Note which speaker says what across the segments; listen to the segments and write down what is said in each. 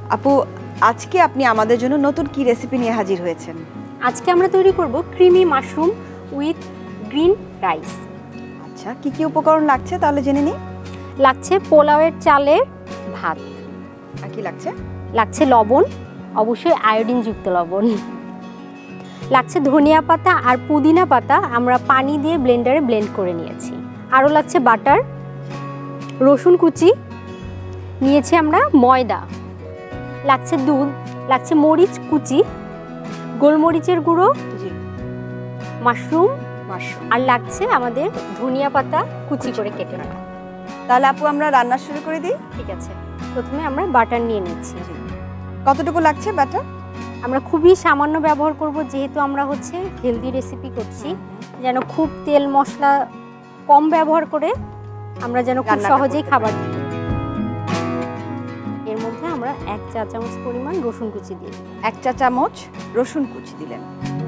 Speaker 1: আপু, আজকে আপনি আমাদের জন্য নতুন কি রেসিপি নিয়ে হাজির হয়েছেন?
Speaker 2: আজকে আমরা তৈরি করব creamy mushroom with green rice.
Speaker 1: আচ্ছা, কি কি উপকরণ লাগছে তাহলে জেনে নিই।
Speaker 2: লাগছে পোলাওয়ের চালের ভাত।
Speaker 1: আর কি লাগছে?
Speaker 2: লাগছে লবণ, অবশ্যই আয়োডিনযুক্ত লবণ। লাগছে ধনিয়া পাতা আর পুদিনা পাতা, আমরা পানি দিয়ে ব্লেন্ডারে ব্লেন্ড করে নিয়েছি। আরও লাগছে বাটার, রসুন কুচি নিয়েছি আমরা, ময়দা লাগছে, দুধ লাগছে, মরিচ কুচি, গোলমরিচের গুঁড়ো, মাশরুম আর লাগছে আমাদের ধনিয়া পাতা কুচি করে কেটে রাখা।
Speaker 1: তাহলে আপু আমরা রান্না শুরু করে দিই।
Speaker 2: ঠিক আছে, প্রথমে আমরা বাটার নিয়ে নিচ্ছি।
Speaker 1: কতটুকু লাগছে বাটার?
Speaker 2: আমরা খুবই সামান্য ব্যবহার করব, যেহেতু আমরা হচ্ছে হেলদি রেসিপি করছি, যেন খুব তেল মশলা কম ব্যবহার করে আমরা যেন খুব সহজেই খাবার। এর মধ্যে আমরা 1 চা চামচ পরিমাণ রসুন কুচি দিই।
Speaker 1: 1 চা চামচ রসুন কুচি দিলেন।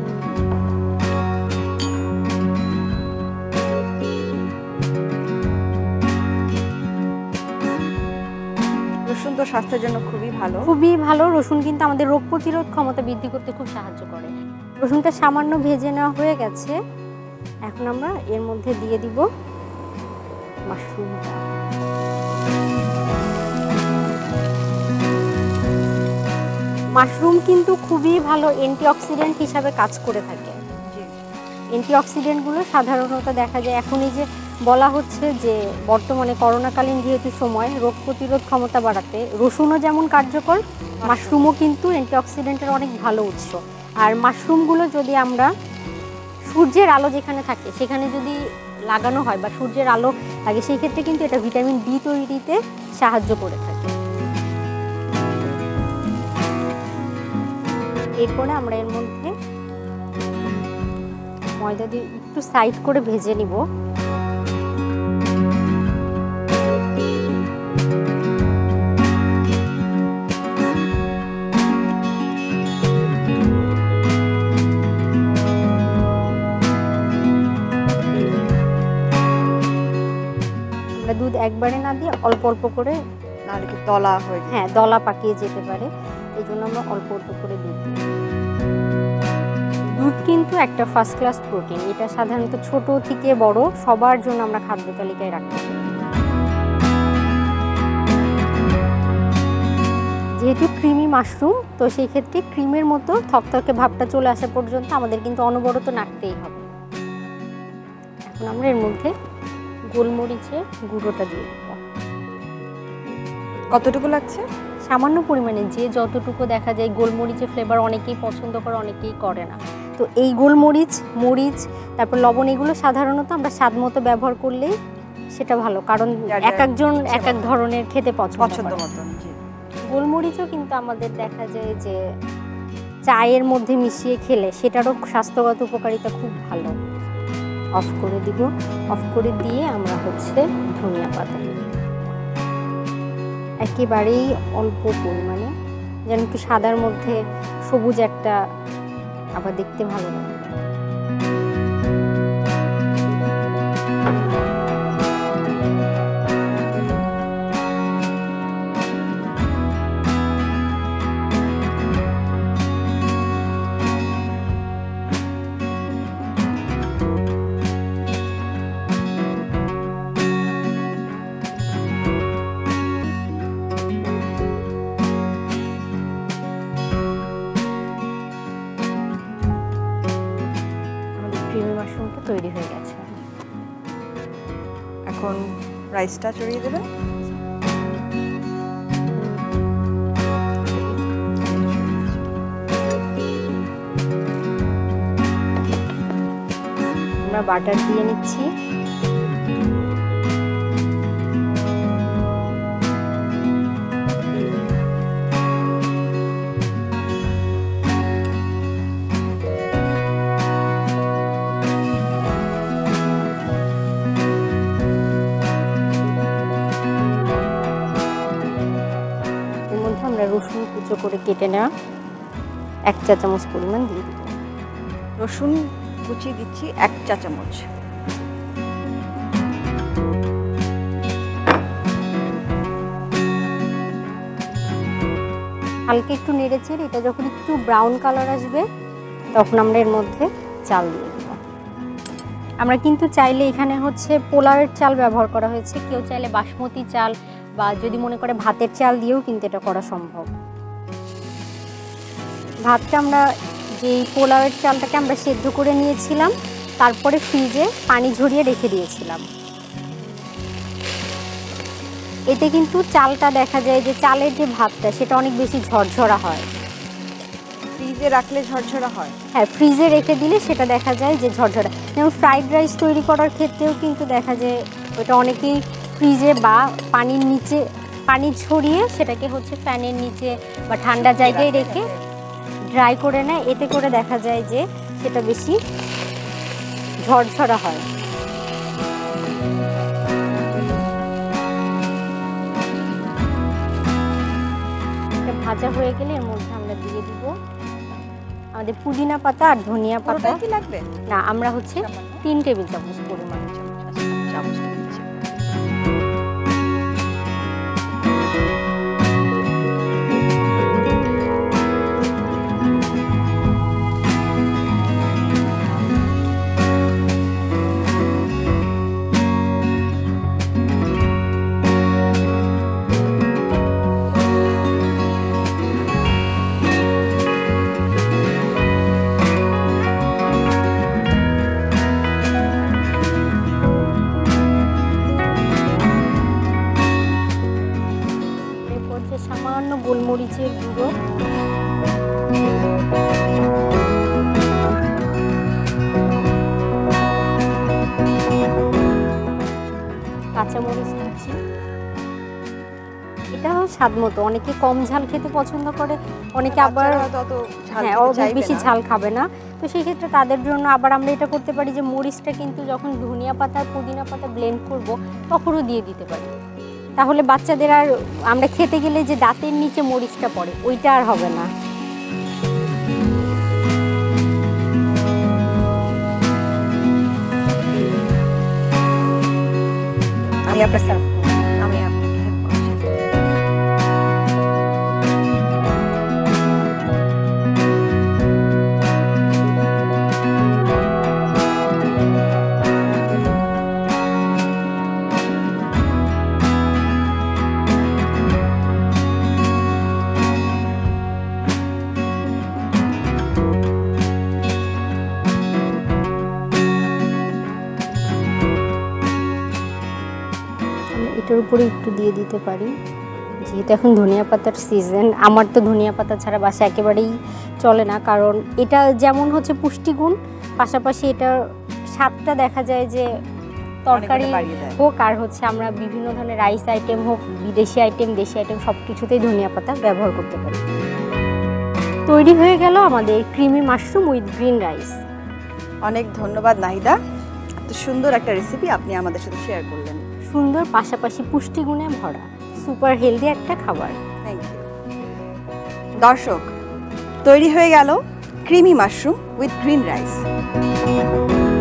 Speaker 1: রসুন তো স্বাস্থ্যের জন্য খুবই ভালো।
Speaker 2: খুবই ভালো। রসুন কিন্তু আমাদের রোগ প্রতিরোধ ক্ষমতা বৃদ্ধি করতে খুব সাহায্য করে। রসুনটা সামান্য ভেজে নেওয়া হয়ে গেছে, এখন আমরা এর মধ্যে দিয়ে দিব মাশরুমটা। মাশরুম কিন্তু খুবই ভালো অ্যান্টিঅক্সিডেন্ট হিসাবে কাজ করে থাকে। অ্যান্টিঅক্সিডেন্টগুলো সাধারণত দেখা যায়, এখনই যে বলা হচ্ছে যে বর্তমানে করোনাকালীন যেহেতু সময়, রোগ প্রতিরোধ ক্ষমতা বাড়াতে রসুনও যেমন কার্যকর, মাশরুমও কিন্তু অ্যান্টিঅক্সিডেন্টের অনেক ভালো উৎস। আর মাশরুমগুলো যদি আমরা সূর্যের আলো যেখানে থাকে সেখানে যদি লাগানো হয় বা সূর্যের আলো লাগে, সেই ক্ষেত্রে কিন্তু এটা ভিটামিন ডি তৈরিতে সাহায্য করে থাকে। এরপরে আমরা এর মধ্যে ময়দা দিয়ে একটু সাইড করে ভেজে নিব। আমরা দুধ একবারে না দিয়ে অল্প অল্প করে,
Speaker 1: নাহলে কি দলা হয়ে যায়?
Speaker 2: হ্যাঁ, দলা পাকিয়ে যেতে পারে, এই জন্য আমরা অল্প অল্প করে দুধ দিই। দুধ কিন্তু একটা ফার্স্ট ক্লাস প্রোটিন, এটা সাধারণত ছোট থেকে বড় সবার জন্য আমরা খাদ্য তালিকায় রাখতে পারি। যেহেতু ক্রিমি মাশরুম, তো সেই ক্ষেত্রে ক্রিমের মতো থকথকে ভাবটা চলে আসা পর্যন্ত আমাদের কিন্তু অনবরত নাড়তেই হবে। এখন আমরা এর মধ্যে গোলমরিচের গুঁড়োটা দিয়ে দেব।
Speaker 1: কতটুকু লাগছে?
Speaker 2: সামান্য পরিমাণে, যে যতটুকু দেখা যায়। গোলমরিচের ফ্লেভার অনেকেই পছন্দ করে, অনেকেই করে না। তো এই গোলমরিচ, মরিচ, তারপর লবণ, এগুলো সাধারণত আমরা স্বাদ মতো ব্যবহার করলেই সেটা ভালো, কারণ এক একজন এক এক ধরনের খেতে পছন্দ
Speaker 1: মতন।
Speaker 2: গোলমরিচও কিন্তু আমাদের দেখা যায় যে চায়ের মধ্যে মিশিয়ে খেলে সেটারও স্বাস্থ্যগত উপকারিতা খুব ভালো। অফ করে দিব। অফ করে দিয়ে আমরা হচ্ছে ধনিয়া পাতা একেবারেই অল্প পরিমাণে, যেন একটু সাদার মধ্যে সবুজ একটা আবার দেখতে ভালো লাগে। ক্রিমি মাশরুমটা তৈরি হয়ে গেছে।
Speaker 1: এখন রাইসটা ছড়িয়ে দেবেন।
Speaker 2: আমরা বাটার দিয়ে নিচ্ছি। আমরা রসুন কুচো করে কেটে নেওয়া 1 চা চামচ পরিমাণ দিয়ে দিব।
Speaker 1: রসুন কুচি দিচ্ছি 1 চা চামচ।
Speaker 2: হালকা একটু নেড়েচেড়ে এটা যখন একটু ব্রাউন কালার আসবে তখন আমরা এর মধ্যে চাল দিয়ে দেব। আমরা কিন্তু চাইলে এখানে হচ্ছে পোলাওয়ের চাল ব্যবহার করা হয়েছে, কেউ চাইলে বাসমতি চাল বা যদি মনে করে ভাতের চাল দিয়েও কিন্তু এটা করা সম্ভব। ভাতটা আমরা যেই পোলাওয়ের চালটাকে আমরা সেদ্ধ করে নিয়েছিলাম, তারপরে ফ্রিজে পানি ঝরিয়ে রেখে দিয়েছিলাম। এতে কিন্তু চালটা দেখা যায় যে চালের যে ভাতটা সেটা অনেক বেশি ঝরঝরা হয়।
Speaker 1: ফ্রিজে রাখলে ঝরঝরা হয়?
Speaker 2: হ্যাঁ, ফ্রিজে রেখে দিলে সেটা দেখা যায় যে ঝরঝরা। যেমন ফ্রাইড রাইস তৈরি করার ক্ষেত্রেও কিন্তু দেখা যায় ওটা অনেকেই ফ্রিজে বা পানির নিচে পানি ছড়িয়ে সেটাকে হচ্ছে ফ্যানের নিচে বা ঠান্ডা জায়গায় রেখে ড্রাই করে নেয়। এতে করে দেখা যায় যে সেটা বেশি ঝরঝরা হয়। এটা ভাজা হয়ে গেলে এর মধ্যে আমরা দিয়ে দিব আমাদের পুদিনা পাতা আর ধনিয়া পাতা।
Speaker 1: কি লাগবে
Speaker 2: না, আমরা হচ্ছে 3 টেবিল চামচ পরিমাণ। সামান্য গোলমরিচের গুঁড়ো, কাঁচামরিচ কুচি। এটা স্বাদ মতো, অনেকে কম ঝাল খেতে পছন্দ করে, অনেকে আবার বেশি ঝাল খাবে না। তো সেই ক্ষেত্রে তাদের জন্য আবার আমরা এটা করতে পারি যে মরিচটা কিন্তু যখন ধনিয়া পাতা পুদিনা পাতা ব্লেন্ড করব তখনও দিয়ে দিতে পারি। তাহলে বাচ্চাদের আর আমরা খেতে গেলে যে দাঁতের নিচে মরিচটা পড়ে ওইটা আর হবে না।
Speaker 1: আমি আপনার সার্ভ করব, আমি আপনাকে হেল্প করছি।
Speaker 2: এটার উপরে একটু দিয়ে দিতে পারি, যেহেতু এখন ধনিয়া পাতার সিজন। আমার তো ধনিয়া পাতা ছাড়া বাসা একেবারেই চলে না, কারণ এটা যেমন হচ্ছে পুষ্টিগুণ, পাশাপাশি এটার স্বাদটা দেখা যায় যে তরকারি হোক আর হচ্ছে আমরা বিভিন্ন ধরনের রাইস আইটেম হোক, বিদেশি আইটেম দেশি আইটেম সব কিছুতেই ধনিয়া পাতা ব্যবহার করতে পারি। তৈরি হয়ে গেল আমাদের creamy mushroom with green rice.
Speaker 1: অনেক ধন্যবাদ নাহিদা, এত সুন্দর একটা রেসিপি আপনি আমাদের সাথে শেয়ার করলেন।
Speaker 2: সুন্দর, পাশাপাশি পুষ্টিগুণে ভরা, সুপার হেলদি একটা খাবার।
Speaker 1: Thank you. দর্শক, তৈরি হয়ে গেল creamy mushroom with green rice.